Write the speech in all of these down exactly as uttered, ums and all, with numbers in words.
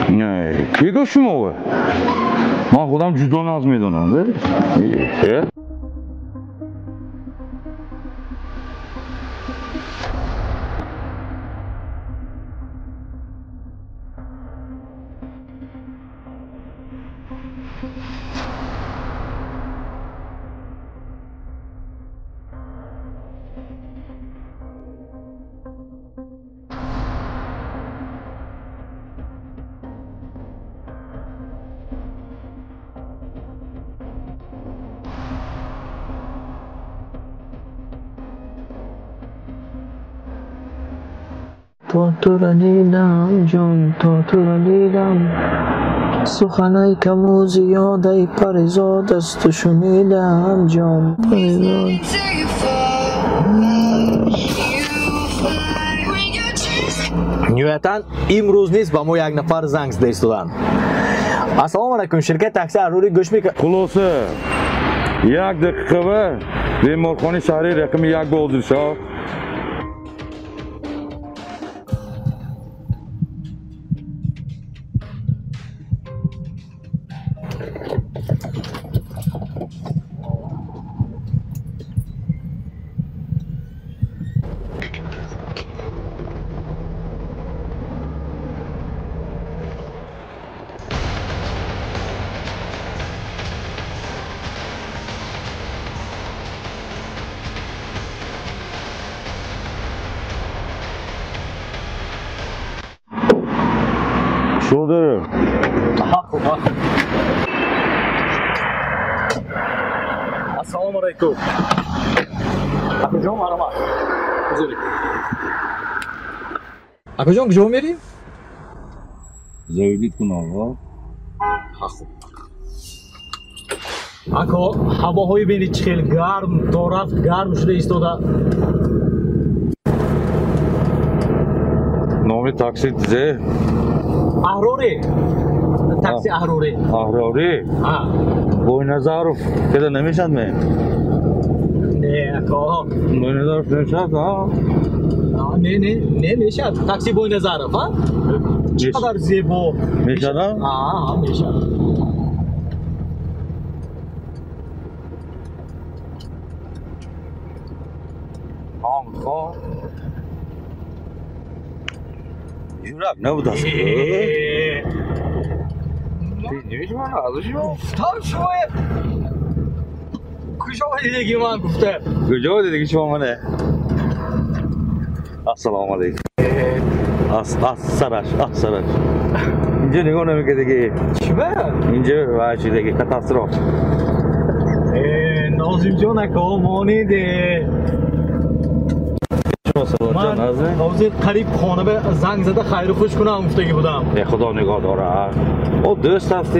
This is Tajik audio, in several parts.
نه کی گفت شما؟ من خودم جدا ناز میدونم. تا تو را دیدم جان، تا تو را دیدم سخنای کم و زیاده پریزاد است تو شنیدم جان. نیویتاً امروز نیست با ما یک نفر زنگ زده ایستادن. السلام علیکم، شرکت تاکسی احروری گوش میکنم. خلاصه یک دقیقه بیمارخانه شهری رقم یک به حاضر شو. شده السلام علیکم. اکو مرحبا. اکو جان کجا میریم؟ زایدید کن آقا. خوب. اکو هواهای بینی چخیل گرم دارد، گرم شده ایستاده. نام تاکسی دیزه؟ احروری. تاکسی احروری. احروری؟ ها. بوی نظارف کده نمیشد می؟ نه اکو. بوی نظارف نمیشد ها؟ نه نه نمیشد. تاکسی بوی نظارف ها؟ چقدر زیبا. میشد ها؟ ها میشد. هم خواه جوراب نبود است نمیشه من ازش گفتم شما کجا دیدگی من گفته کجا دیدگی شما منه السلام علیکم اس اس سرش اس سرش اینجا نگاه نمیکنه دیگه چه اینجا واچی دیگه کاتاستروف نازیم جان اکو مانیده من حاضر قریب خانه به زنگ زده خیر خوش کنم گفتگی بودم. خدا نگاه داره. او دوست هستیم.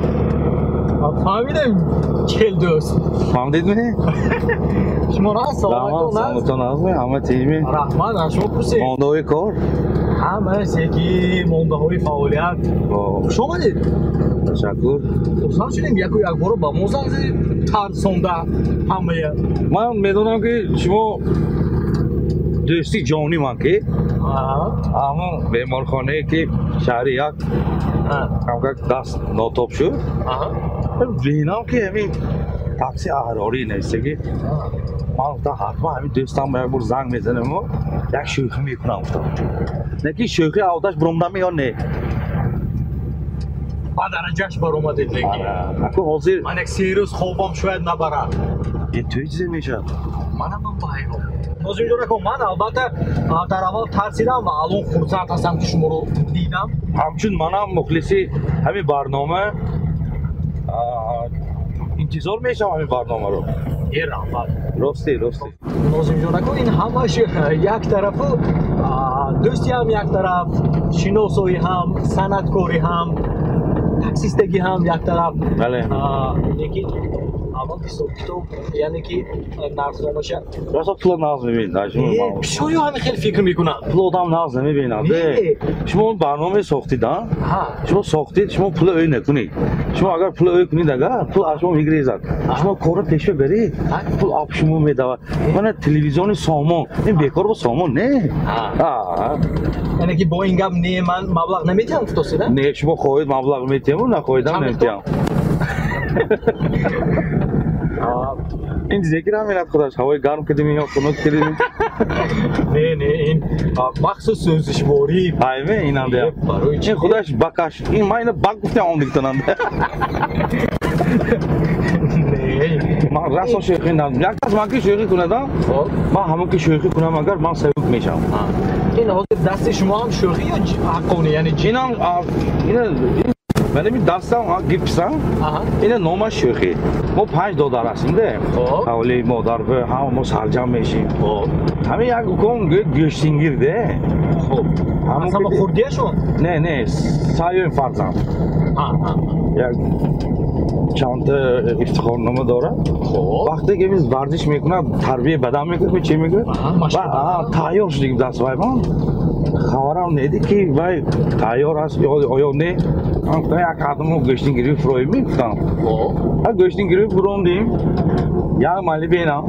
فهمیدم چهل دوست. فهمیدید می؟ شما را سلام علیکم. سلام علیکم. همه تیمی. رحمان شما پرسید. مانده های کار. همه سکی مانده های فعالیت. شما آمدید. تشکر. خوشحال شدیم یک و یک بار با ما زنگ زدید ترسونده همه. من میدونم که شما دوستی جانی من که همون بیمارخانه که شهری یک همکه دست ناتوب شد بینام که همین تاکسی احراری نیسته که من گفتم حتما همین دوستم یک بار زنگ میزنم و یک شوخی میکنم گفتم نه که شوخی آتش برومدم یا نه با درجهش بر اومدید لیکی اکو حاضر من یک سی روز خوابم شاید نبره این توی چیزی میشد منم من باید نازیم جان اکو من البته در اول ترسیدم و الان خورسند هستم که شما رو دیدم همچون منم مخلصی همین برنامه انتظار میشم همین برنامه رو یه رحمت راستی راستی نازیم جان اکو این همش یک طرف دوستی هم یک طرف شناسایی هم صنعتکاری هم تاکسیستگی هم یک طرف بله یکی اما حساب کتاب یعنی که نرخنامه‌ش راست پول ناز میبینید شما بسیار همه خیلی فکر میکنن پول آدم ناز نمیبینند شما اون برنامه ساختید ها شما ساختید شما پول اوی نکنید شما اگر پول اوی کنید اگر پول از شما میگریزد شما کار پیش برید پول آب شما میدود من تلویزیون سامان این بیکار با سامان نه یعنی که با این گپ نه من مبلغ نمیتونم فتوسیدم نه شما خواهید مبلغ میتونم نخواهیدم نمیتونم این دیگه هم میرد خودش هوای گرم کردیم یا خنک کردیم نه نه این مخصوص سوزش باری هایمه این هم دیم این خودش بکش این ما اینو بک گفتم اون دیگه من راست شوخی ندارم یک از من که شوخی کنم من همون که شوخی کنم اگر من سبک میشم این حاضر دست شما هم شوخی یا حقونه یعنی جینم این من می دستم گیپسم این نام شوخی ما پنج دادر هستیم ده حوالی مادر به هم ما سرجم میشیم همین یک کم گوشتینگیر ده اصلا با خوردیشون نه نه سایه فرزم یک چند افتخارنامه داره وقتی که میز ورزش میکنه تربیه بدن میکنه چی میگه تیار شدیم دست وای من خبرم نیدی که وای تیار هست یا آیا نه من تا یک قدم رو گشتین گیری فروی میگفتم ها گشتین گیری فروندیم یک مالی بینم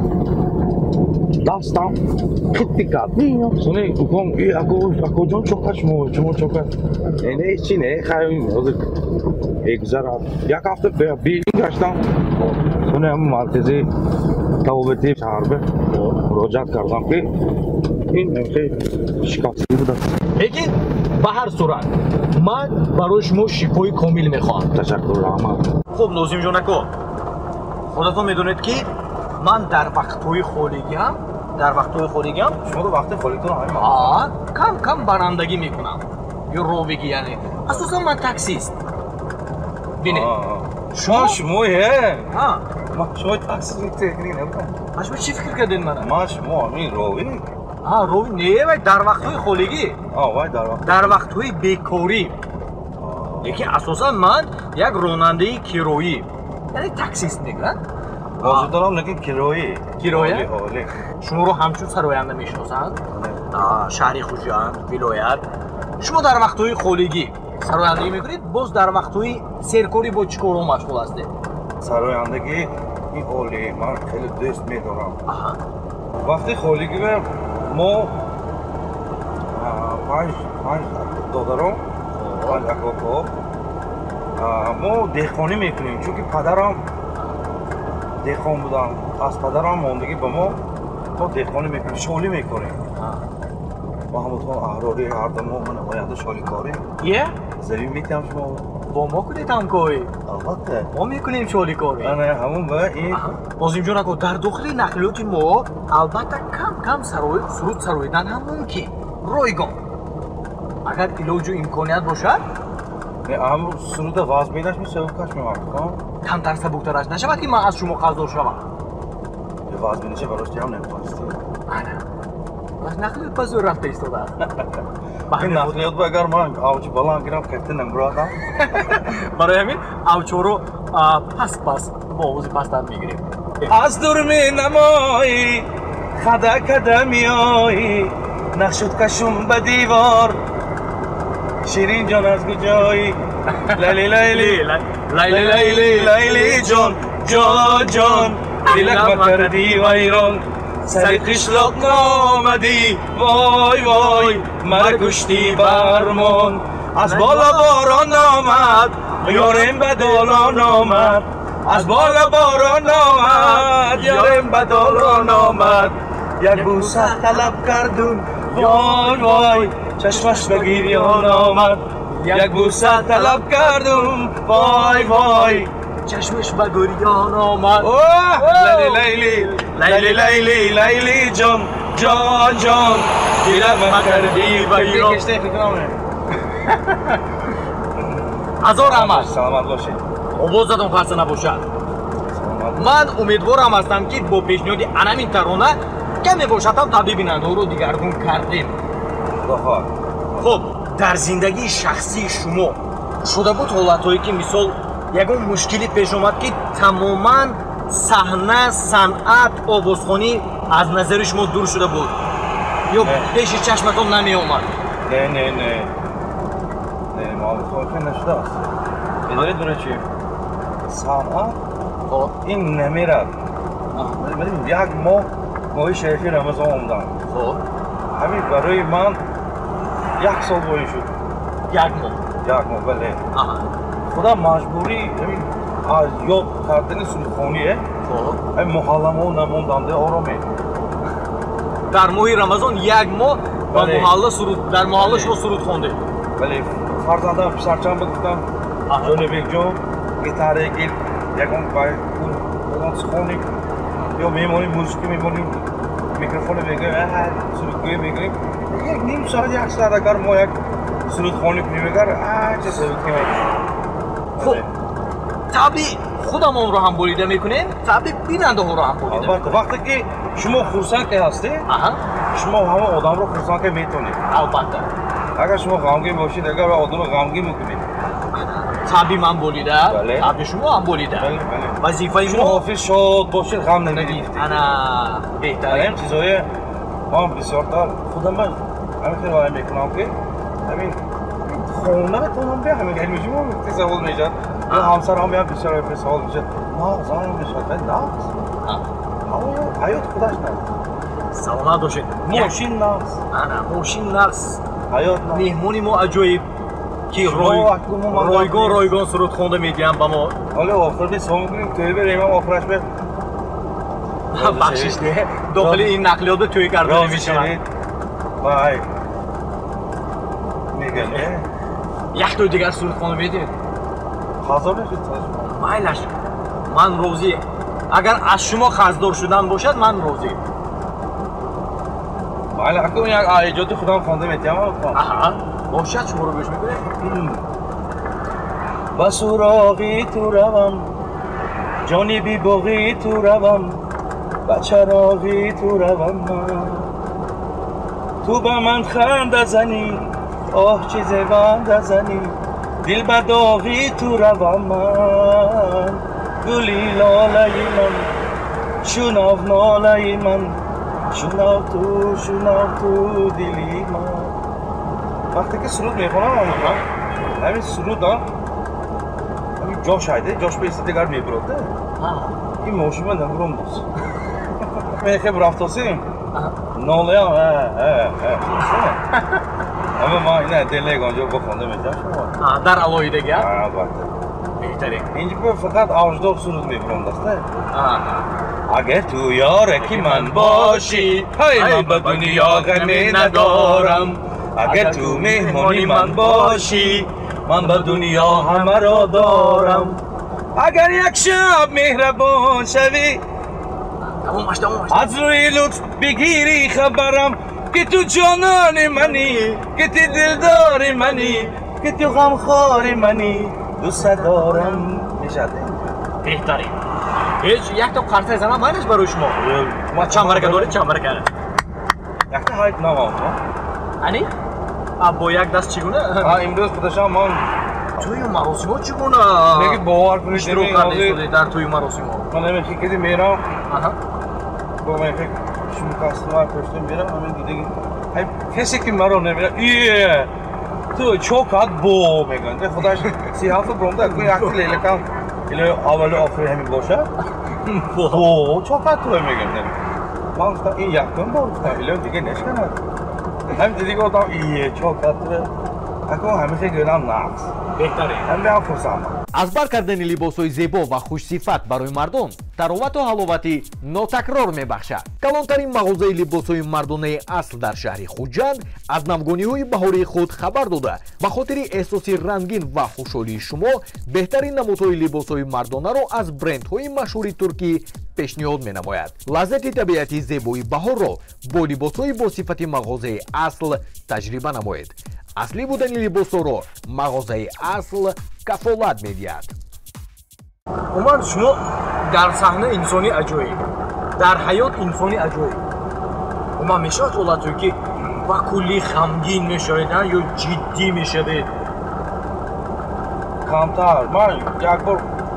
دستم خیلی کرد میام سونه اکم ای اکو اکو جان چوکا شما شما چوکا نه چی نه خیلی یک ذره یک هفته بیرون گشتم سونه هم مرکزی توبتی شهر به مراجعت کردم که این خیلی شکافتی بوده لیکن به هر صورت من برای شما شکوی کامل میخوام تشکر رحمت خب نوزیم جونکو خودتون میدونید که من در وقتهای خالیگیم در وقتهای خالیگیم شما تو وقت خالیتون همین آه کم کم برندگی میکنم یا روبگی یعنی اساسا من تاکسیست بینید شما شمایه ها ما شما تاکسی تکنی نمیکنم ما شما چی فکر کردین من ما شما همین روی آه روی نه وای در وقتهای خالیگی آه وای در وقت در وقتهای بیکاری یکی اساسا من یک راننده کیرویی یعنی تاکسیست میگن واجد دارم لیکن کیرویی کیرویی شما رو همچون سراینده میشناسند شهری خوشیان ولایت شما در وقتهای خالیگی سرایندگی میکنید باز در وقتهای سرکاری با چیکار مشغول هستید سرایندگی این اولی من خیلی دوست میدارم وقتی خالیگی ما پنج پنج دادرم پنج اکاکا ما دهقانی میکنیم چون که پدرم دهقان بودن از پدرم ماندگی به ما ما دهقانی میکنیم شالی میکنیم محمد خان احراری هر دو ما من باید شالی کاری یه زمین میتونم شما با ما کنید هم کاری البته ما میکنیم شالی کاری نه همون با این بازیم جون اکو در داخل نقلیات ما البته کم کم سرای سرود سرایدن هم ممکن رایگان اگر علاج و امکانیت باشد اما سرود وزمینش میشه و کش میمارد کمتر سبکترش نشود که من از شما قضا شوم وزمینش براش هم نمیخواستی از نقلیات بزرگ رفته ایستاده این نقلیات با اگر من آوچی بلند گیرم کتی نمبرادم برای همین آوچو رو پس پس با آوازی پستر میگیریم از دور می نمایی خدا کدمی آیی نقشد کشم به دیوار شیرین جان از کجایی لیلی لیلی لیلی لیلی لیلی جان جان جان دلک مکردی ویران سر قشلاق نامدی وای وای مر کشتی برمان از بالا باران آمد یارم به دالان آمد از بالا باران آمد یارم به دالان آمد یک بوسه طلب کردم وای وای چشمش به گریان آمد یک بوسه طلب کردم وای وای چشمش به گریان آمد لیلی لیلی لیلی لیلی لیلی جان جان جان دلم مکردی ویران هزار رحمت سلامت باشید آوازتون خسته نباشد من امیدوارم هستم که با پیشنهاد همین ترانه کمی باشد هم طبیعی بیننده رو دیگرگون کردیم خب در زندگی شخصی شما شده بود حالتهایی که مثال یکون مشکلی پیش اومد که تماما صحنه صنعت آوازخوانی از نظر شما دور شده بود یا پیش چشمتون نمی اومد؟ نه نه نه نه ما آوازخوانی نشده است اداره دونه چی؟ صنعت این نمیرد ولی یک ماه ماهی شیخی رمضان اومدن همین برای من یک سال باید شد یک ماه؟ یک ماه بله خدا مجبوری از یاد کردن سرودخوانیه این محلم ها نموندنده آرامه در ماه رمضان یک ماه و محله سرود در محله شما سرود خونده ولی فرزندم پسرچم بگفتم جان بیگ جان گیتاره گیر یکم باید کن سخونیم یا میمونیم موسیقی میمونیم میکروفون میگیریم سرودگویی میگیریم یک نیم ساعت یک ساعت اگر ما یک سرودخوانی کنیم اگر چه سرودخوانی خب طبعی خودمون رو هم بریده میکنیم طبعی بیننده ها رو هم بریده میکنیم وقتی که شما خورسند که هستی شما همه آدم رو خورسند که میتونید البته اگر شما غمگین باشید اگر آدم رو غمگین میکنید طبعی من بریده طبعی شما هم بریده وظیفه شما حافظ شاد باشید غم نمیگیرید انا بهتره این چیزای ما بسیار تر خودم من همین خیلی وای میکنم که همین خونه بتونم بیا همین علمی جمعه تصور میشد یا همسر هم بیا بسیار تصور میشد نه زن میشد نه همه حیات خودش نه سلامت باشید ماشین نه انا ماشین نرس حیات نه مهمونی ما عجایب که رایگان رایگان سرود خونده میگم با ما حالا آخر نیست هم کنیم توی بریم هم آخرش به بخشش نه داخل این نقلیات به توی کرده نمیشه وای میگن نه یک تو دیگر سرود خونده میدید خازار نشید مایلش من روزی اگر از شما خزدار شدن باشد من روزی بله اکنون یک آیجات خودم خونده میتیم آها باشد شما رو بهش میکنه با سراغی تو روم جانی بی باغی تو روم با چراغی تو روم من تو با من خنده زنی آه چه زبنده زنی دل به داغی تو روم من گلی لاله من شناو ناله من شناو تو شناو تو دلی من وقتی که سرود میخونم همین سرود ها همین جاش هایده جاش بیسته دیگر میبروده این موشی من نمورم دوست میخه برفتاسیم ناله هم اما ما اینه دلیگ آنجا بخونده میتیم شما در علایی دیگر؟ البته بهتره اینجا فقط آجداف سرود میبرم دسته اگر تو یارکی من باشی های من به دنیا غمی ندارم اگر تو مهمانی من باشی من به دنیا همه را دارم اگر یک شب مهربان شوی از روی لطف بگیری خبرم که تو جانان منی که تو دلدار منی که تو غمخوار منی دوست دارم میشد بهتره هیچ یک تا قرصه زنم منش برای شما ما چند برکه داره چند برکه یک تا هایت نام آمد انی؟ با یک دست چگونه؟ امروز خودشان من توی مراسم ها چگونه؟ نگه باور کنید اشتراک کرده در توی مراسم ها من نمیشه که میرم با من فکر شما کستمر پشته میرم همین دیگه کسی که مرا نمیرم ایه تو چوکات بو میگن خودش سی هفت برونده اکنون یک لیله کم ایله اول آخری همین باشه بو چوکات توی میگن من گفتم این یک کن با گفتم ایله دیگه نشکنه همین دیگه گفتم ایه چوکات توی اکنون همیشه گیرم نقص بهتره هم بیام فرسام аз бар кардани либосҳои зебо ва хушсифат барои мардон таровату ҳаловати нотакрор мебахшад. калонтарин мағозаи либосҳои мардонаи асл дар шаҳри хуҷанд аз навгониҳои баҳории худ хабар дода ба хотири эҳсоси рангин ва хушҳолии шумо беҳтарин намудҳои либосҳои мардонаро аз брендҳои машҳури туркӣ пешниҳод менамояд. лаззати табиати зебои баҳорро бо либосҳои босифати мағозаи асл таҷриба намоед. аслӣ будани либосҳоро мағозаи асл кафолат медиҳад. умар шумо дар саҳна инсони аҷоиб дар ҳаёт инсони аҷоиб умар мешавад ҳолатое ки ба кулли хамгин мешавед ё ҷиддӣ мешавед камтар ман як бор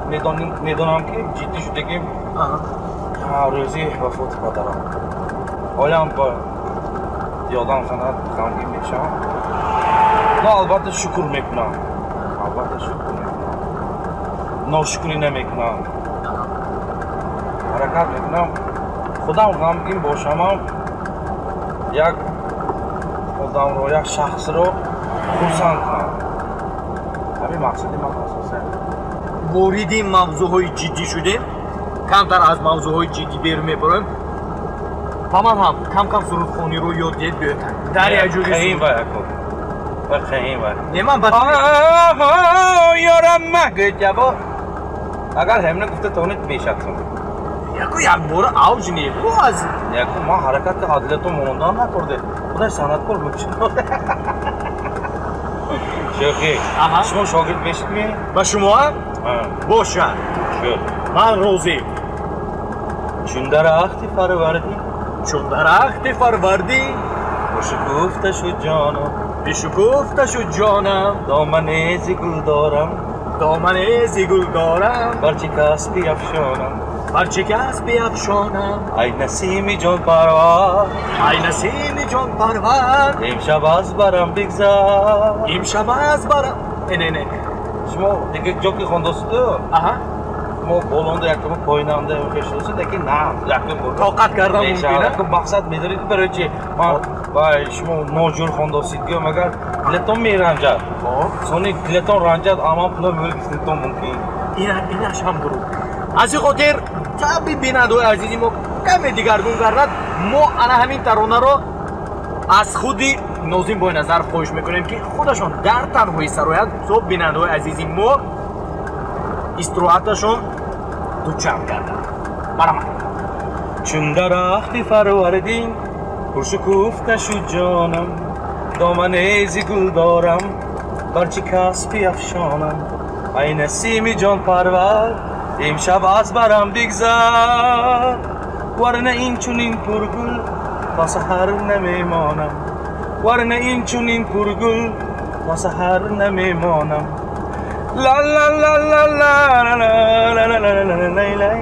медонам ки ҷиддӣ шудагим рӯзи вафоти падарам оям ба ёдам занад ғамгин мешавам но албатта шукр мекунам албатта шукр мекунам ношукрӣ намекунам ҳаракат мекунам худам ғамгин бошамам як одамро як шахсро хурсанд кунам ҳамин мақсади ман асосан вориди мавзӯъҳои ҷиддӣ шудем камтар аз мавзӯъҳои ҷиддӣ берун мебароем ба ман ҳам кам-кам сурудхониро ёд диҳед биётан дар як ҷои қаҳин ва якун ва қаҳин ва неман ба ёрам магҷаво агар ҳамна гуфта тонед мешатсум яку якбора авҷ небу аз яку ман ҳаракати адлиятро мондан накарде худай санъаткор бучи шӯхӣ шумо шогирд мешидми ба шумоам бошад ман розӣ чун дарахти фарвардӣ чун дарахти фарвардӣ бошукуфта шуд ҷонам бишукуфта шуд ҷонам доманези гул дорам доманези гул дорам барчи кас биафшонам барчи кас биафшонам ай насими ҷонпарвар ай насими ҷонпарвар имшаб аз барам бигзар имшаб аз барам не не шумо дига ҷо ки хондосиду мо болонда якум поинанда мехешоси лекин на якум тоқат кардан мумкина мақсад медоред барои чи ман вай шумо ноҷур хондосидгиё магар дилатон меранҷад сони дилатон ранҷад аман пула мегиститон мумкин инаш ҳам дуруд аз ин хотир таби бинандаҳои азизи мо каме дигаргун гардад мо ана ҳамин таронаро аз худи нозим бойназаров хоҳиш мекунем ки худашон дар танҳои сароят соб бинандаҳои азизи мо истироҳаташон дучам карданд бараман чун дарахти фарвардӣ пуршукуфта шуд ҷонам доманези гул дорам барчи кас биафшонам ай насими ҷонпарвар имшаб аз барам бигзар варна инчунин пургул то саҳар намемонам варна инчунин пургул то саҳар намемонам ла ла ла ла ла ла ла ла ла ла ла ла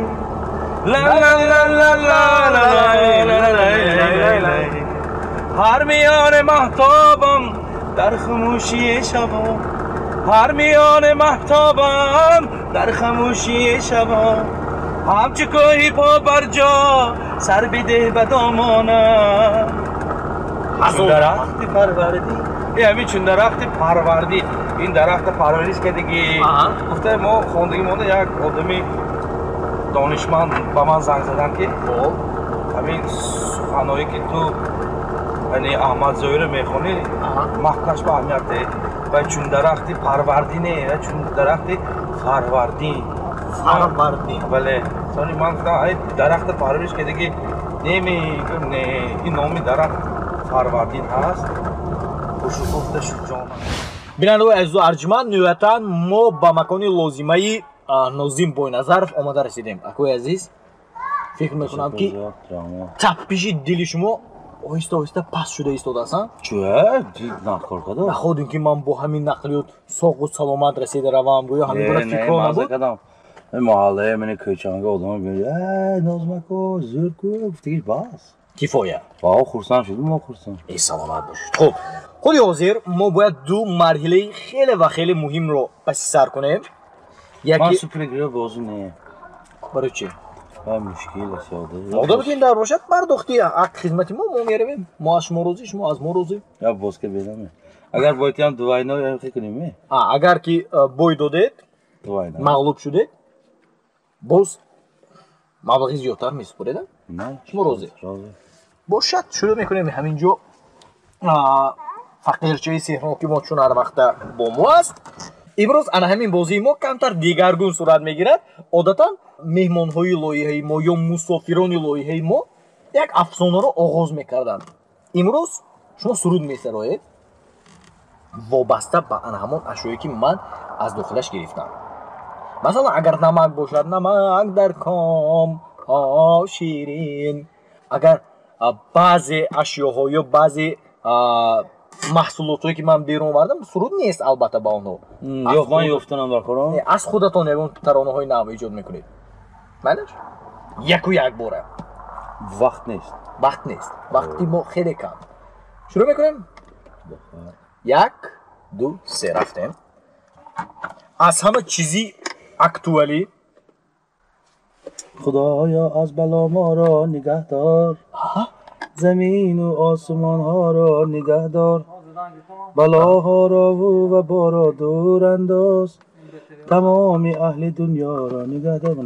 ла ҳар миёни маҳтобам дар хамӯшии шабо ҳар миёни маҳтобам дар хамӯшии шабо ҳамчу коҳи побарҷо сар бидеҳ ба домонам чун дарахти фарвардӣ ҳамин чун дарахти парвардӣ ин дарахта парвариш кардагӣ гуфта мо хондаги монда як одами донишманд ба ман занг задан ки ҳамин суханое ки ту яъне аҳмад зоиро мехонӣ маҳкаш ба аҳамият деҳ ва чун дарахти парвардӣ не чун дарахти фарвардӣ фарвардӣ бале сони ман гуфтам ай дарахта парвариш кардагӣ немегӯм не ин номи дарахт фарвардин ҳаст пуршукуфта шуд ҷонам бинандаҳои азизу арҷуманд ниҳоятан мо ба макони лозимаи нозим бойназаров омада расидем акои азиз фикр мекунам ки таппиши дили шумо оҳиста оҳиста паст шуда истодааст находем ки ман бо ҳамин нақлиёт соғу саломат расида равам гӯё ҳамин бора фикро набуд маҳаллаи мани кӯчанга одам нозмако зӯрку гуфтагиш бас кифоя вао хурсанд шудим мо хурсанд и саломат бошед хуб худи ҳозир мо бояд ду марҳилаи хеле ва хеле муҳимро паси сар кунем ман супергиро бозу не барои чи мушкил аст ода бутин дар бошад пардохти ак хизмати мо мо меравем мо аз шумо розӣ шумо аз мо розӣ я бозка бедаме агар бойтиам дувайно яхе кунем агар ки бой додед мағлуб шудед боз маблағи зиёдтар месупореда шумо розӣ бошад шурӯъ мекунем ҳамин ҷо фақирчаи сеҳноки мо чун ҳар вақта бо мо аст имрӯз ана ҳамин бозии мо камтар дигаргун сурат мегирад одатан меҳмонҳои лоиҳаи мо ё мусофирони лоиҳаи мо як афсонаро оғоз мекарданд имрӯз шумо суруд месароед вобаста ба ана ҳамон ашёе ки ман аз дохилаш гирифтам масалан агар намак бошад намак дар ком ҳо ширин агар баъзе ашёҳо ё баъзе маҳсулотое ки ман берун овардам суруд нест албатта ба онҳо. Ёф, ман ёфтанам дар корам. Аз худатон ягон таронаҳои нав эҷод мекунед. Майдаш? Яку як бора. Вақт нест. Вақт нест. Вақти мо хеле кам. Шурӯъ мекунем? Як, ду, се рафтем. аз ҳама чизи актуалӣ خدایا از بلا ما را نگه دار زمین و آسمان ها را نگه دار بلاها را و بارا دور انداز تمام اهل دنیا را نگه دار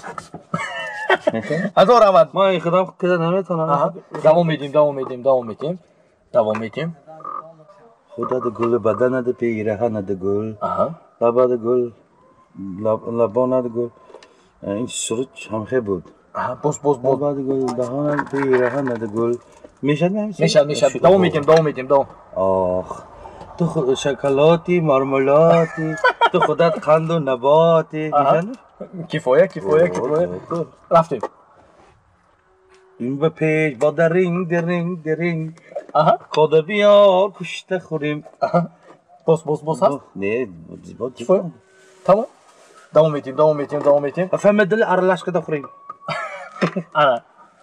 ҳазор равад ما این خدام که نمیتونم давом медим давом медим давом медим давом медим خدا ده گل بدن ده پیرهن ده گل لبا ده گل لبانه ده گل این سرود هم خیلی بود боз боз боз لبا ده گل دهانه ده پیرهن ده گل میشد نمیشه؟ میشد میشد دوام میدیم دوام میدیم دوام آخ تو خود شکلاتی مرمولاتی تو خودت قند و نباتی میشد؟ کفایه کفایه کفایه رفتیم این به پیش با درینگ درینگ درینگ خدا بیار کشته خوریم باز باز باز هست؟ نه کفایه تمام دوام میدیم دوام میدیم دوام میدیم فهم دل ارلش کده خوریم آره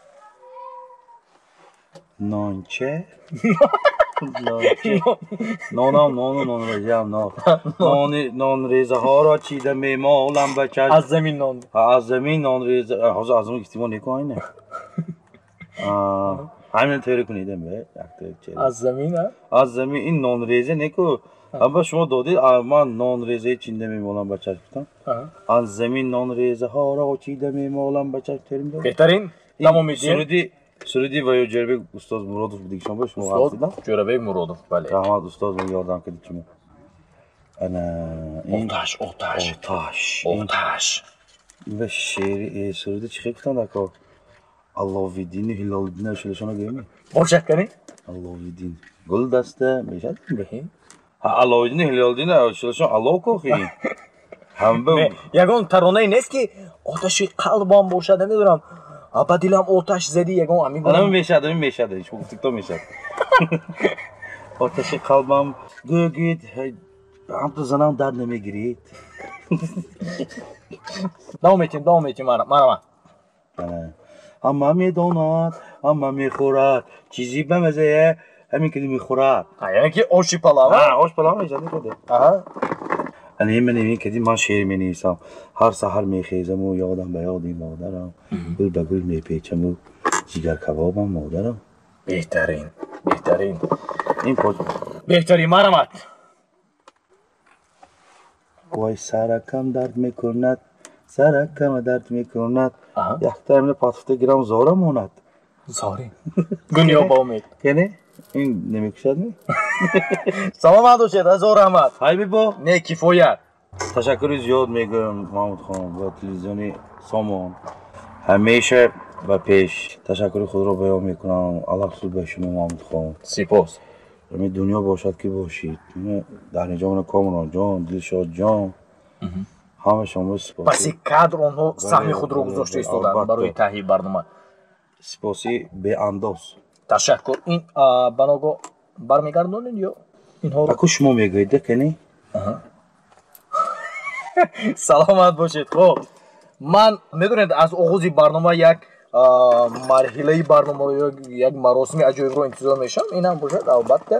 نانچه نانچه نانم نانو نان ریزم نان نان نان ریزه ها را چیده میمالم بچه از زمین نان از زمین نان ریزه حاضر از اون احتمال نکنه نه همین طوری کنیدم به از زمین از زمین این نان ریزه نکو اما شما دادید من نان ریزه چیده میمالم بچه گفتم از زمین نان ریزه ها را چیده میمالم بچه تریم بهترین تمام میدیم سرودی سرودی و یا جربه استاد مرادov بودی شما باش شما استاد جربه مرادov بله رحمت استاد من یادم کردی شما انا این آتش آتش آتش آتش و شعر سرودی چی گفتن دکا الله ویدین هلال دین شلشانا گیمی باشه کنی الله ویدین گل دسته میشد بهین ها الله ویدین هلال دین شلشان الله کو خی هم به یگان ترانه نیست که آتش قلبم باشه نمیدونم با دلم آتش زدی یگان همین گفتم میشد همین میشد هیچ وقت تو میشد آتش قلبم گوگید هم تو زنان درد نمیگیرید دوام میتیم دوام میتیم مرا مرا اما میداند اما میخورد چیزی به مزه همین که میخورد یعنی که آشی پلاو نه آش پلاو میشد نکده انا من این کدی من شعر می نویسم هر سحر میخیزم و یادم به یاد این مادرم گل به گل میپیچم و جگر کبابم مادرم بهترین بهترین این پوز بهترین مرمت وای سرکم درد میکند سرکم درد میکند یک ترمین پاتفته گیرم زارم موند زاری دنیا با امید کنه این نمیکشد نی سلامت باشید هزار رحمت های بیبا نه کفایت تشکر زیاد میگم محمود خان و تلویزیونی سامان همیشه و پیش تشکر خود را بیان میکنم الله خصوص به شما محمود خان سپاس همین دنیا باشد که باشید در اینجا کامران جان دلشاد جان همه شما سپاس پس کادر آنها سهم خود را گذاشته ایستادند برای تهیه برنامه سپاسی به انداز تشکر این بناگاه برمیگردونید یا اینها رو اکو شما میگوید کنی سلامت باشید خب من میدونید از آغاز برنامه یک مرحله برنامه یا یک مراسم عجایب رو انتظار میشم این هم باشد البته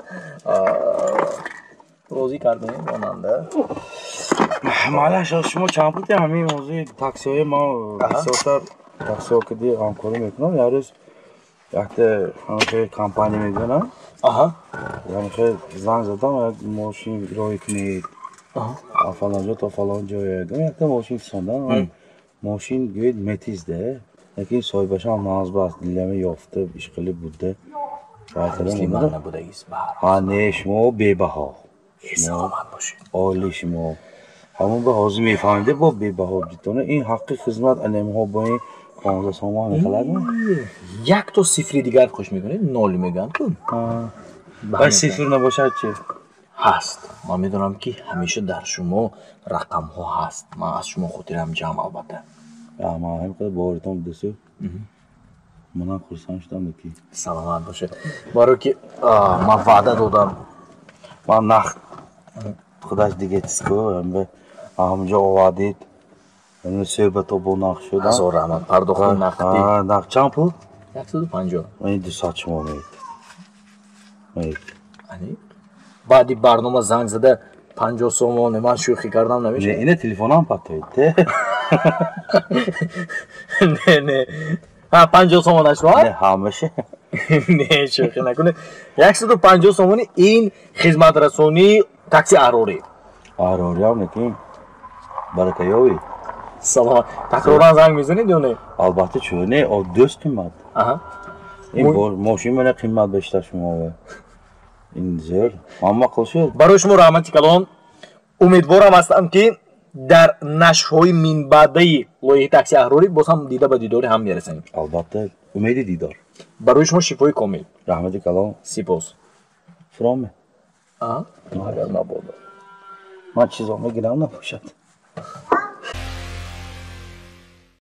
روزی کردنی ماننده معلش شما چند پوتی همین موضوع تاکسی های ما بسیار تاکسی ها که دی همکاری میکنم یه روز وقتی همه کمپانی میدونم یعنی خیلی زنگ زدم یک ماشین رای کنید فلان جا تا فلان جا یکم یک تا ماشین ساندن ماشین گوید متیز ده یکی صاحبش هم نازبه است دیلمه یافته اشغالی بوده مسلمان نبوده ایست ها نه شما بیبه ها سلامت باشید عالی شما همون به حاضر میفهمیده با بیبه ها بیتونه این حق خدمت انم ها با این پانزده سامان میخلد یک تا صفری دیگر خوش میکنید نال میگن کن باید صفر نباشد چه؟ هست من میدونم که همیشه در شما رقم ها هست من از شما خاطرم جمع البته من هم قدر باورتان بودسو منم خورسان شدم بکی سلامت باشه برای که من وعده دادم من نخ خودش دیگه تسکو هم همونجا آوادید این صحبت رو با نخ شدن هزار رحمت پرداخت نقدی نخ چند پول؟ صد و پنجاه این دو ساعت شما مید مید بعدی برنامه زنگ زده پنجاه سومانه من شوخی کردم نمیشه اینه تلفن هم پتوید نه نه ها پنجاه سومانش رو نه همشه نه شوخی نکنه صد و پنجاه سومانی این خدمت رسانی تاکسی اهراری اهراری هم نکیم برکه یاوی سلام تکرارا زنگ میزنید یا نه البته چونه او دوست قیمت این ماشین من قیمت بیشتر شما این زیر اما قصد برای شما رحمتی کلام امیدوارم هستم که در نشرهای من بعدی لایحه تاکسی اهراری باز هم دیده به دیدار هم میرسیم البته امید دیدار برای شما شفای کامل رحمتی کلام سپاس فرامه آها اگر نبود من چیزا میگیرم نباشد